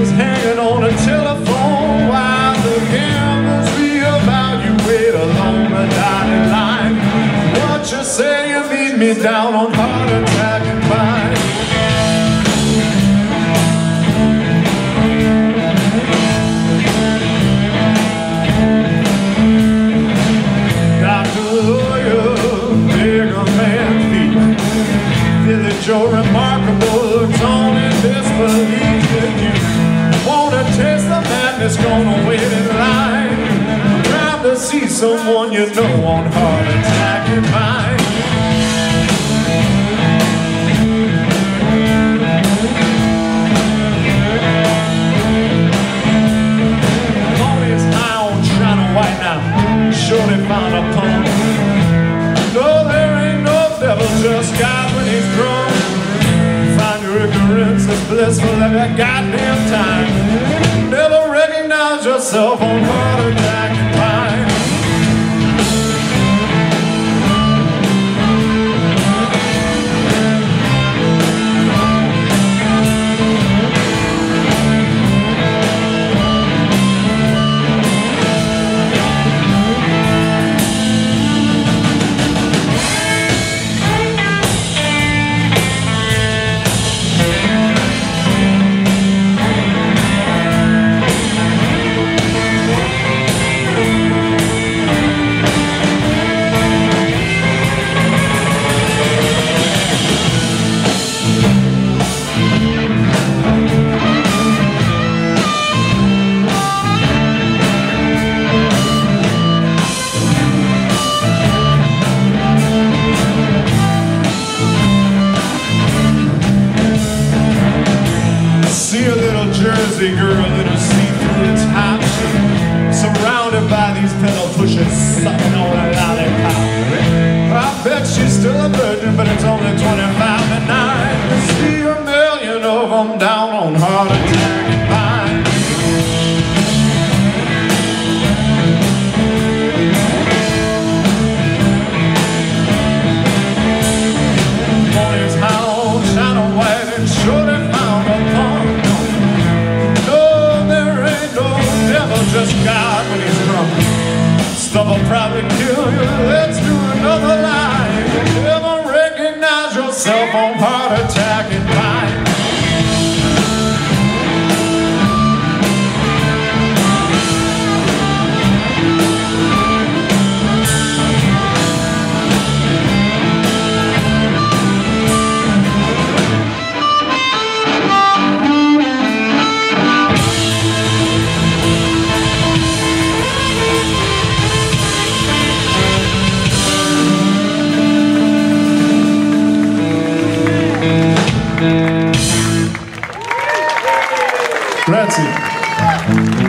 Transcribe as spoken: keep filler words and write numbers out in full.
is hanging on a telephone while the gamblers reevaluate along the dotted line. What you say, you meet me down on heart attack and pine. Doctor, lawyer, bigger man, thief, Billy Joe Remarkable looks on in disbelief. If you wanna taste the madness, gonna wait in line. Proud to see someone you know on heart attack and pine. Tony's high on China White now, sure they found a punk. No, there ain't no devil, just God when he's drunk. Find your ignorance is blissful every goddamn time. Never recognize yourself on heart attack and pine. See a little Jersey girl in a see-through top shoe, surrounded by these pedal pushers, sucking on a lollipop. I bet she's still a virgin, but it's only twenty-five to nine. See a million of them down on heart attack and pine. Morning's high on China White and sure they found a punk. Just God when he's drunk. Stuff will probably kill you. Let's do another line. Never recognize yourself on heart attack and pine. Grazie.